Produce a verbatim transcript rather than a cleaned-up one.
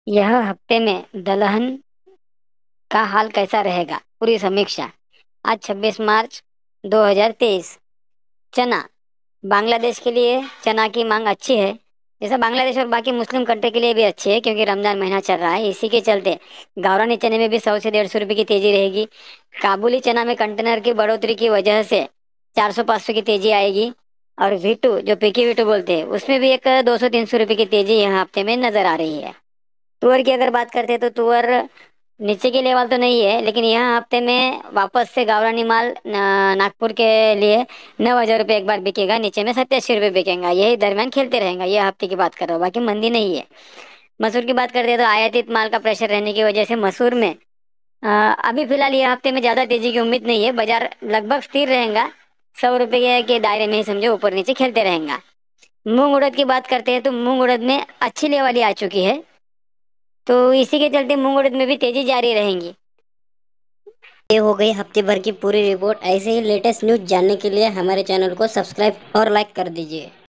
यह हफ्ते में दलहन का हाल कैसा रहेगा? पूरी समीक्षा। आज छब्बीस मार्च दो हज़ार तेईस। चना। बांग्लादेश के लिए चना की मांग अच्छी है। जैसा बांग्लादेश और बाकी मुस्लिम कंट्री के लिए भी अच्छी है, क्योंकि रमजान महीना चल रहा है। इसी के चलते गावरानी चने में भी सौ से डेढ़ सौ रुपये की तेजी रहेगी। काबुली चना में कंटेनर की बढ़ोतरी की वजह से चार सौ पाँच सौ की तेजी आएगी। और वीटू, जो पीकी वीटू बोलते हैं, उसमें भी एक दो सौ तीन सौ रुपये की तेजी यहाँ हफ्ते में नजर आ रही है। तुअर की अगर बात करते हैं तो तुअर नीचे के लेवल तो नहीं है, लेकिन यहाँ हफ्ते में वापस से गावरानी माल न- नागपुर के लिए नौ हजार रुपये एक बार बिकेगा, नीचे में सत्तासी रुपये बिकेगा। यही दरमियान खेलते रहेगा। ये हफ्ते की बात कर रहा हूँ, बाकी मंदी नहीं है। मसूर की बात करते हैं तो आयातित माल का प्रेशर रहने की वजह से मसूर में अ, अभी फिलहाल ये हफ्ते में ज्यादा तेजी की उम्मीद नहीं है। बाजार लगभग स्थिर रहेगा, सौ रुपये के दायरे में ही समझो, ऊपर नीचे खेलते रहेगा। मूंग उड़द की बात करते हैं तो मूंग उड़द में अच्छी लेवल आ चुकी है, तो इसी के चलते मूंग उड़द में भी तेजी जारी रहेंगी। ये हो गई हफ्ते भर की पूरी रिपोर्ट। ऐसे ही लेटेस्ट न्यूज जानने के लिए हमारे चैनल को सब्सक्राइब और लाइक कर दीजिए।